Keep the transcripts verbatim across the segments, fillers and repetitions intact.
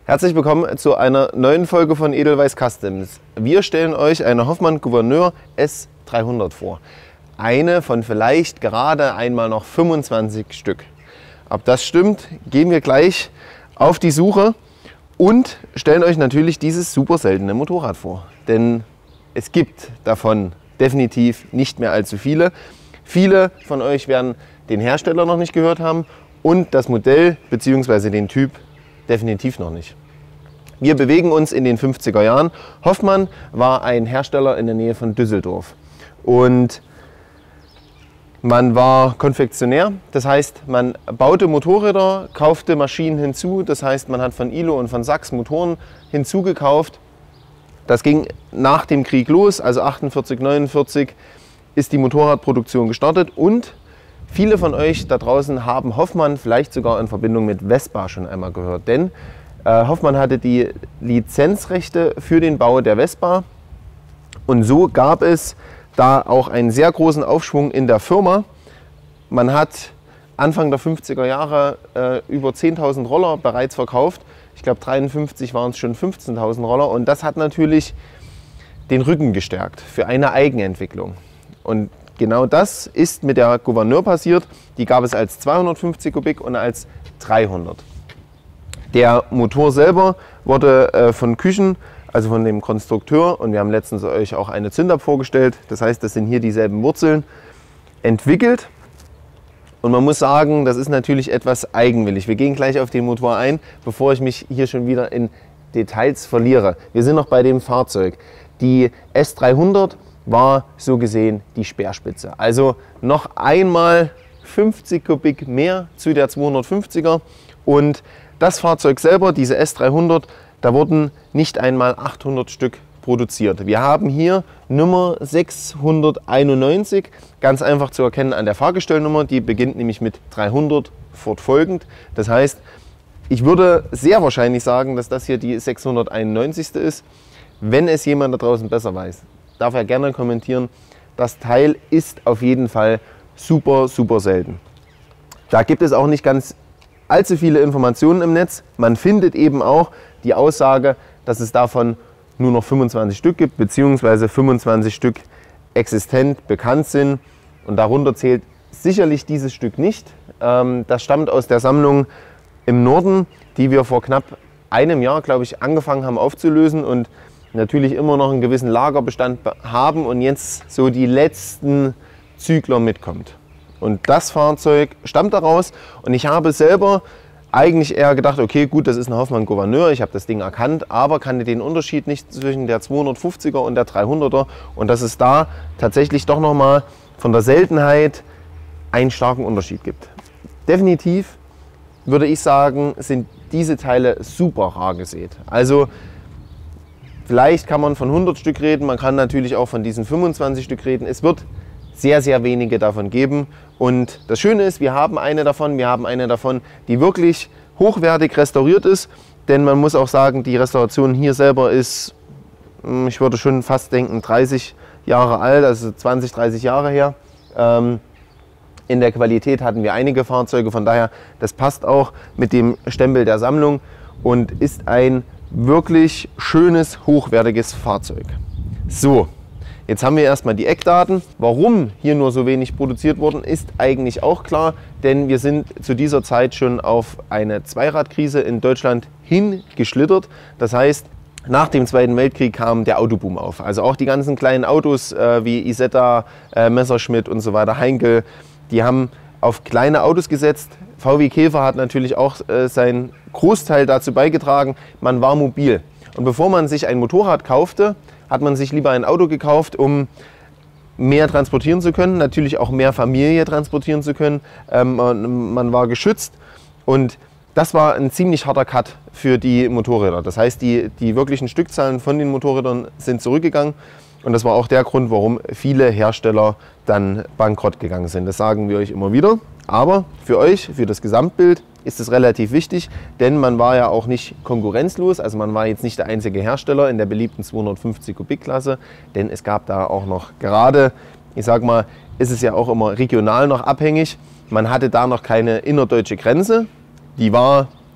Herzlich willkommen zu einer neuen Folge von Edelweiss Customs. Wir stellen euch eine Hoffmann Gouverneur S dreihundert vor. Eine von vielleicht gerade einmal noch fünfundzwanzig Stück. Ob das stimmt, gehen wir gleich auf die Suche und stellen euch natürlich dieses super seltene Motorrad vor. Denn es gibt davon definitiv nicht mehr allzu viele. Viele von euch werden den Hersteller noch nicht gehört haben und das Modell bzw. den Typ definitiv noch nicht. Wir bewegen uns in den fünfziger Jahren. Hoffmann war ein Hersteller in der Nähe von Düsseldorf. Und man war Konfektionär, das heißt, man baute Motorräder, kaufte Maschinen hinzu. Das heißt, man hat von Ilo und von Sachs Motoren hinzugekauft. Das ging nach dem Krieg los, also achtundvierzig, neunundvierzig ist die Motorradproduktion gestartet und viele von euch da draußen haben Hoffmann vielleicht sogar in Verbindung mit Vespa schon einmal gehört, denn äh, Hoffmann hatte die Lizenzrechte für den Bau der Vespa und so gab es da auch einen sehr großen Aufschwung in der Firma. Man hat Anfang der fünfziger Jahre äh, über zehntausend Roller bereits verkauft. Ich glaube dreiundfünfzig waren es schon fünfzehntausend Roller und das hat natürlich den Rücken gestärkt für eine Eigenentwicklung. Und genau das ist mit der Gouverneur passiert. Die gab es als zweihundertfünfzig Kubik und als dreihundert. Der Motor selber wurde äh, von Küchen, also von dem Konstrukteur, und wir haben letztens euch auch eine Zündab vorgestellt, das heißt, das sind hier dieselben Wurzeln, entwickelt. Und man muss sagen, das ist natürlich etwas eigenwillig. Wir gehen gleich auf den Motor ein, bevor ich mich hier schon wieder in Details verliere. Wir sind noch bei dem Fahrzeug. Die S dreihundert war so gesehen die Speerspitze. Also noch einmal fünfzig Kubik mehr zu der zweihundertfünfziger. Und das Fahrzeug selber, diese S dreihundert, da wurden nicht einmal achthundert Stück produziert. Wir haben hier Nummer sechshunderteinundneunzig, ganz einfach zu erkennen an der Fahrgestellnummer. Die beginnt nämlich mit dreihundert fortfolgend. Das heißt, ich würde sehr wahrscheinlich sagen, dass das hier die sechshunderteinundneunzigste ist, wenn es jemand da draußen besser weiß. Darf er gerne kommentieren. Das Teil ist auf jeden Fall super, super selten. Da gibt es auch nicht ganz allzu viele Informationen im Netz. Man findet eben auch die Aussage, dass es davon nur noch fünfundzwanzig Stück gibt, beziehungsweise fünfundzwanzig Stück existent bekannt sind. Und darunter zählt sicherlich dieses Stück nicht. Das stammt aus der Sammlung im Norden, die wir vor knapp einem Jahr, glaube ich, angefangen haben aufzulösen und natürlich immer noch einen gewissen Lagerbestand haben und jetzt so die letzten Zügler mitkommt. Und das Fahrzeug stammt daraus und ich habe selber eigentlich eher gedacht, okay, gut, das ist eine Hoffmann Gouverneur, ich habe das Ding erkannt, aber kannte den Unterschied nicht zwischen der zweihundertfünfziger und der dreihunderter und dass es da tatsächlich doch nochmal von der Seltenheit einen starken Unterschied gibt. Definitiv würde ich sagen, sind diese Teile super rar gesät. Also vielleicht kann man von hundert Stück reden, man kann natürlich auch von diesen fünfundzwanzig Stück reden. Es wird sehr, sehr wenige davon geben. Und das Schöne ist, wir haben eine davon, wir haben eine davon, die wirklich hochwertig restauriert ist. Denn man muss auch sagen, die Restauration hier selber ist, ich würde schon fast denken, dreißig Jahre alt, also zwanzig, dreißig Jahre her. In der Qualität hatten wir einige Fahrzeuge, von daher, das passt auch mit dem Stempel der Sammlung und ist ein wirklich schönes, hochwertiges Fahrzeug. So, jetzt haben wir erstmal die Eckdaten. Warum hier nur so wenig produziert worden, ist eigentlich auch klar, denn wir sind zu dieser Zeit schon auf eine Zweiradkrise in Deutschland hingeschlittert. Das heißt, nach dem Zweiten Weltkrieg kam der Autoboom auf. Also auch die ganzen kleinen Autos äh, wie Isetta, äh, Messerschmitt und so weiter, Heinkel, die haben auf kleine Autos gesetzt. V W Käfer hat natürlich auch äh, seinen Großteil dazu beigetragen, man war mobil. Und bevor man sich ein Motorrad kaufte, hat man sich lieber ein Auto gekauft, um mehr transportieren zu können, natürlich auch mehr Familie transportieren zu können. Ähm, man, man war geschützt und das war ein ziemlich harter Cut für die Motorräder. Das heißt, die, die wirklichen Stückzahlen von den Motorrädern sind zurückgegangen. Und das war auch der Grund, warum viele Hersteller dann bankrott gegangen sind. Das sagen wir euch immer wieder. Aber für euch, für das Gesamtbild, ist es relativ wichtig, denn man war ja auch nicht konkurrenzlos. Also man war jetzt nicht der einzige Hersteller in der beliebten zweihundertfünfzig Kubik Klasse, denn es gab da auch noch gerade, ich sag mal, ist es ja auch immer regional noch abhängig. Man hatte da noch keine innerdeutsche Grenze. Die war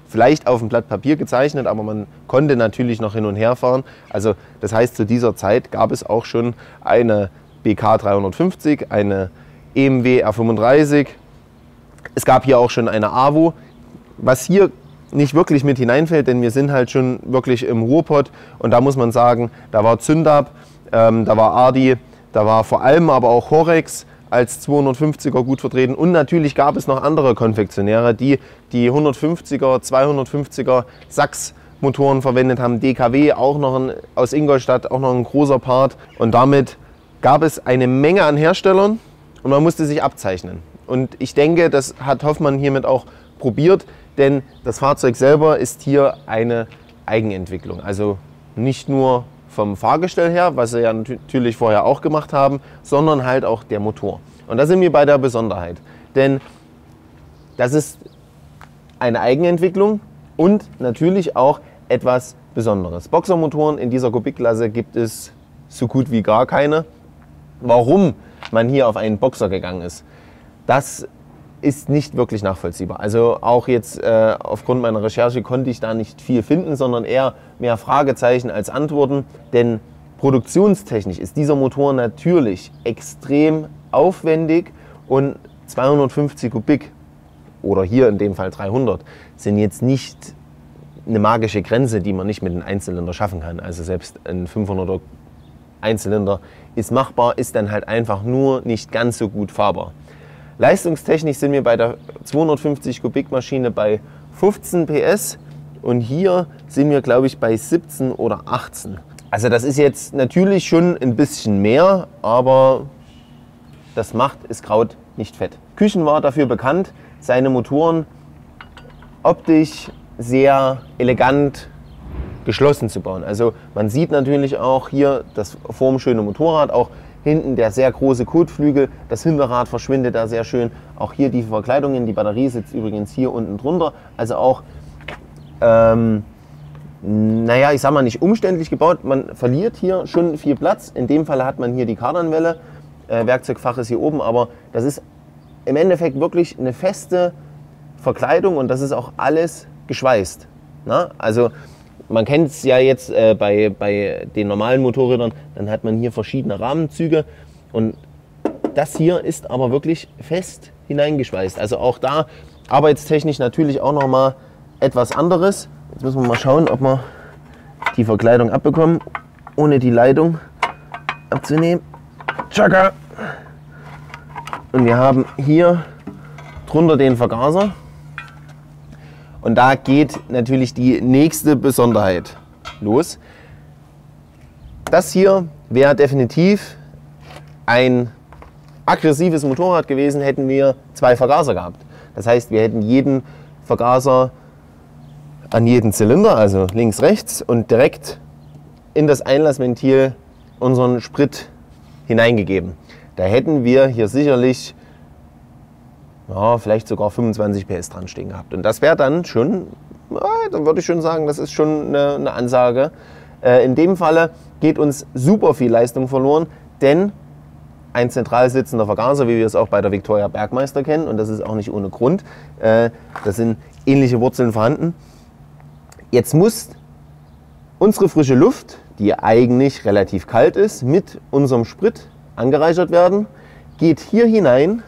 vielleicht auf dem Blatt Papier gezeichnet, aber man konnte natürlich noch hin und her fahren. Also das heißt, zu dieser Zeit gab es auch schon eine B K dreihundertfünfzig, eine E M W R fünfunddreißig. Es gab hier auch schon eine A V O, was hier nicht wirklich mit hineinfällt, denn wir sind halt schon wirklich im Ruhrpott und da muss man sagen, da war Zündab, ähm, da war Ardi, da war vor allem aber auch Horex als zweihundertfünfziger gut vertreten und natürlich gab es noch andere Konfektionäre, die die hundertfünfziger, zweihundertfünfziger Sachs Motoren verwendet haben, D K W auch noch ein, aus Ingolstadt, auch noch ein großer Part und damit gab es eine Menge an Herstellern und man musste sich abzeichnen. Und ich denke, das hat Hoffmann hiermit auch probiert, denn das Fahrzeug selber ist hier eine Eigenentwicklung. Also nicht nur vom Fahrgestell her, was sie ja natürlich vorher auch gemacht haben, sondern halt auch der Motor. Und da sind wir bei der Besonderheit. Denn das ist eine Eigenentwicklung und natürlich auch etwas Besonderes. Boxermotoren in dieser Kubikklasse gibt es so gut wie gar keine. Warum man hier auf einen Boxer gegangen ist, das ist nicht wirklich nachvollziehbar. Also auch jetzt äh, aufgrund meiner Recherche konnte ich da nicht viel finden, sondern eher mehr Fragezeichen als Antworten. Denn produktionstechnisch ist dieser Motor natürlich extrem aufwendig und zweihundertfünfzig Kubik oder hier in dem Fall dreihundert sind jetzt nicht eine magische Grenze, die man nicht mit einem Einzylinder schaffen kann. Also selbst ein fünfhunderter Einzylinder ist machbar, ist dann halt einfach nur nicht ganz so gut fahrbar. Leistungstechnisch sind wir bei der zweihundertfünfzig Kubik Maschine bei fünfzehn P S und hier sind wir, glaube ich, bei siebzehn oder achtzehn. Also das ist jetzt natürlich schon ein bisschen mehr, aber das macht das Kraut nicht fett. Küchen war dafür bekannt, seine Motoren optisch sehr elegant geschlossen zu bauen. Also man sieht natürlich auch hier das formschöne Motorrad, auch hinten der sehr große Kotflügel, das Hinterrad verschwindet da sehr schön. Auch hier die Verkleidungen, die Batterie sitzt übrigens hier unten drunter. Also auch, ähm, naja, ich sag mal nicht umständlich gebaut. Man verliert hier schon viel Platz. In dem Fall hat man hier die Kardanwelle. Äh, Werkzeugfach ist hier oben, aber das ist im Endeffekt wirklich eine feste Verkleidung und das ist auch alles geschweißt. Na? Also man kennt es ja jetzt äh, bei, bei den normalen Motorrädern, dann hat man hier verschiedene Rahmenzüge und das hier ist aber wirklich fest hineingeschweißt. Also auch da arbeitstechnisch natürlich auch nochmal etwas anderes. Jetzt müssen wir mal schauen, ob wir die Verkleidung abbekommen, ohne die Leitung abzunehmen. Tschakka! Und wir haben hier drunter den Vergaser. Und da geht natürlich die nächste Besonderheit los. Das hier wäre definitiv ein aggressives Motorrad gewesen, hätten wir zwei Vergaser gehabt. Das heißt, wir hätten jeden Vergaser an jeden Zylinder, also links, rechts und direkt in das Einlassventil unseren Sprit hineingegeben. Da hätten wir hier sicherlich ja, vielleicht sogar fünfundzwanzig P S dran stehen gehabt. Und das wäre dann schon, ja, dann würde ich schon sagen, das ist schon eine, eine Ansage. Äh, in dem Falle geht uns super viel Leistung verloren, denn ein zentral sitzender Vergaser, wie wir es auch bei der Victoria Bergmeister kennen, und das ist auch nicht ohne Grund, äh, da sind ähnliche Wurzeln vorhanden. Jetzt muss unsere frische Luft, die eigentlich relativ kalt ist, mit unserem Sprit angereichert werden, geht hier hinein,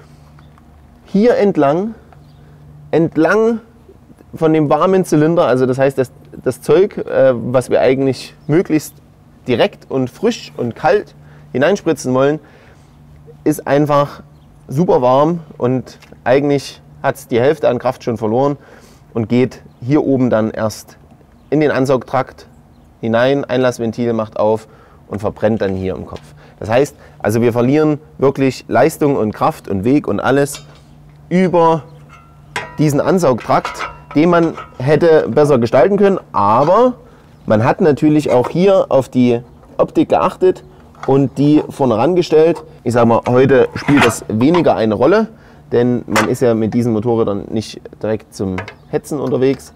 hier entlang, entlang von dem warmen Zylinder, also das heißt, das, das Zeug, äh, was wir eigentlich möglichst direkt und frisch und kalt hineinspritzen wollen, ist einfach super warm und eigentlich hat es die Hälfte an Kraft schon verloren und geht hier oben dann erst in den Ansaugtrakt hinein, Einlassventil macht auf und verbrennt dann hier im Kopf. Das heißt, also wir verlieren wirklich Leistung und Kraft und Weg und alles über diesen Ansaugtrakt, den man hätte besser gestalten können, aber man hat natürlich auch hier auf die Optik geachtet und die vorne rangestellt. Ich sage mal, heute spielt das weniger eine Rolle, denn man ist ja mit diesen Motorrädern nicht direkt zum Hetzen unterwegs,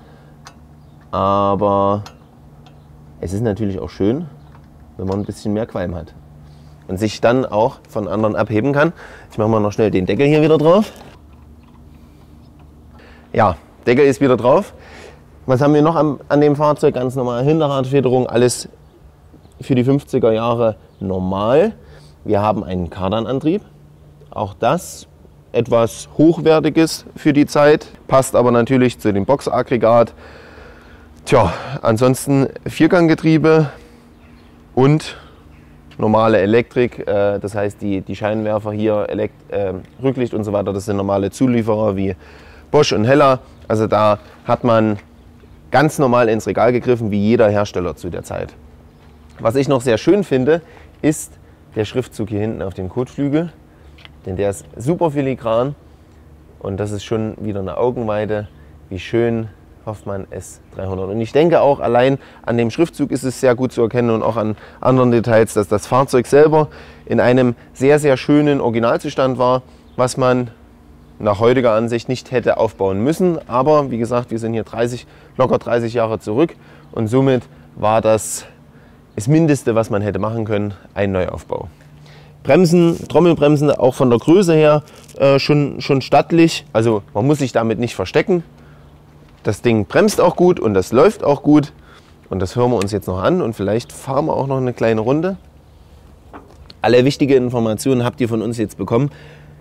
aber es ist natürlich auch schön, wenn man ein bisschen mehr Qualm hat und sich dann auch von anderen abheben kann. Ich mache mal noch schnell den Deckel hier wieder drauf. Ja, Deckel ist wieder drauf. Was haben wir noch an, an dem Fahrzeug? Ganz normal Hinterradfederung, alles für die fünfziger Jahre normal. Wir haben einen Kardanantrieb, auch das etwas Hochwertiges für die Zeit, passt aber natürlich zu dem Boxeraggregat. Tja, ansonsten Vierganggetriebe und normale Elektrik, äh, das heißt die, die Scheinwerfer hier, Elekt äh, Rücklicht und so weiter, das sind normale Zulieferer wie Bosch und Hella. Also da hat man ganz normal ins Regal gegriffen, wie jeder Hersteller zu der Zeit. Was ich noch sehr schön finde, ist der Schriftzug hier hinten auf dem Kotflügel, denn der ist super filigran und das ist schon wieder eine Augenweide, wie schön Hoffmann S dreihundert. Und ich denke auch allein an dem Schriftzug ist es sehr gut zu erkennen und auch an anderen Details, dass das Fahrzeug selber in einem sehr, sehr schönen Originalzustand war, was man nach heutiger Ansicht nicht hätte aufbauen müssen. Aber wie gesagt, wir sind hier dreißig, locker dreißig Jahre zurück und somit war das das Mindeste, was man hätte machen können, ein Neuaufbau. Bremsen, Trommelbremsen auch von der Größe her äh, schon, schon stattlich. Also man muss sich damit nicht verstecken. Das Ding bremst auch gut und das läuft auch gut. Und das hören wir uns jetzt noch an und vielleicht fahren wir auch noch eine kleine Runde. Alle wichtige Informationen habt ihr von uns jetzt bekommen.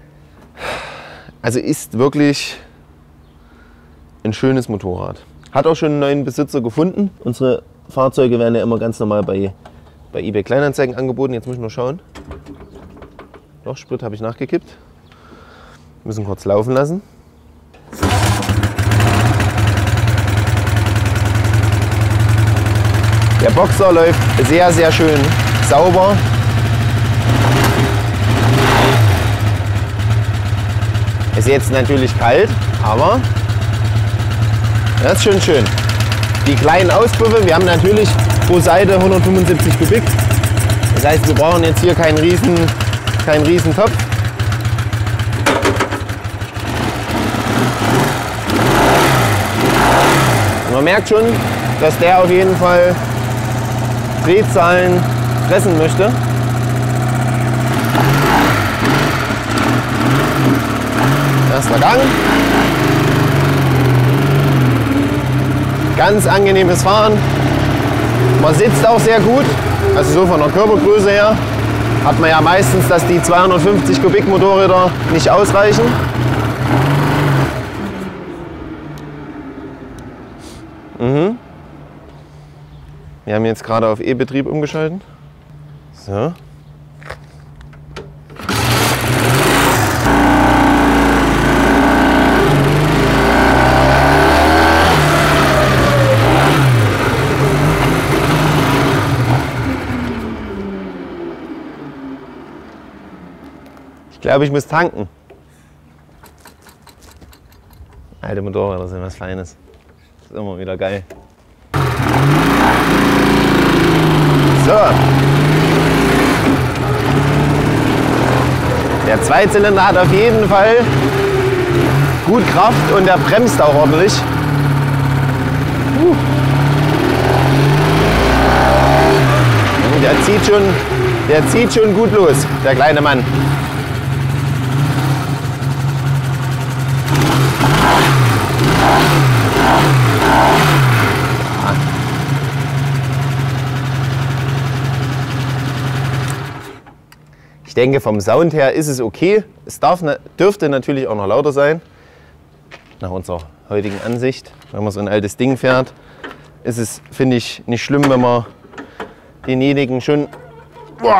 Also ist wirklich ein schönes Motorrad. Hat auch schon einen neuen Besitzer gefunden. Unsere Fahrzeuge werden ja immer ganz normal bei, bei eBay Kleinanzeigen angeboten. Jetzt muss ich nur schauen. Doch, Sprit habe ich nachgekippt. Müssen kurz laufen lassen. Der Boxer läuft sehr, sehr schön sauber. Ist jetzt natürlich kalt, aber das ist schon schön. Die kleinen Auspuffe, wir haben natürlich pro Seite hundertfünfundsiebzig Kubik. Das heißt, wir brauchen jetzt hier keinen riesen, keinen riesen Topf. Und man merkt schon, dass der auf jeden Fall Drehzahlen fressen möchte. Erster Gang. Ganz angenehmes Fahren. Man sitzt auch sehr gut. Also so von der Körpergröße her hat man ja meistens, dass die zweihundertfünfzig Kubik Motorräder nicht ausreichen. Mhm. Wir haben jetzt gerade auf E-Betrieb umgeschalten. So. Ich glaube, ich muss tanken. Alte Motorräder sind was Feines. Das ist immer wieder geil. So. Der Zweizylinder hat auf jeden Fall gut Kraft und der bremst auch ordentlich. Uh. Der zieht schon, der zieht schon gut los, der kleine Mann. Ich denke, vom Sound her ist es okay. Es darf, dürfte natürlich auch noch lauter sein. Nach unserer heutigen Ansicht, wenn man so ein altes Ding fährt, ist es, finde ich, nicht schlimm, wenn man denjenigen schon boah,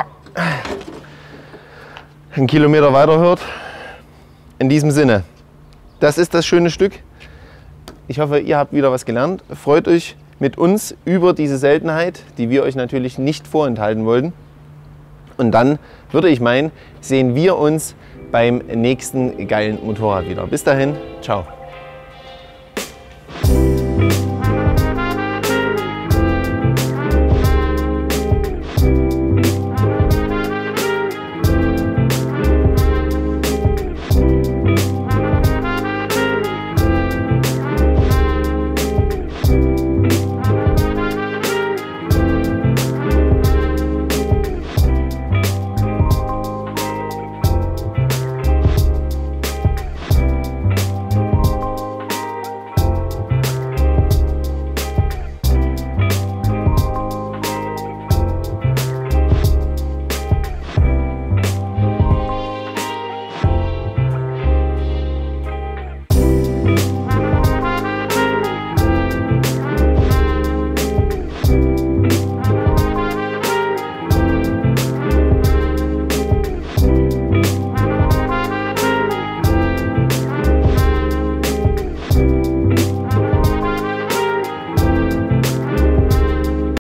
einen Kilometer weiter hört. In diesem Sinne, das ist das schöne Stück. Ich hoffe, ihr habt wieder was gelernt. Freut euch mit uns über diese Seltenheit, die wir euch natürlich nicht vorenthalten wollten. Und dann würde ich meinen, sehen wir uns beim nächsten geilen Motorrad wieder. Bis dahin, ciao.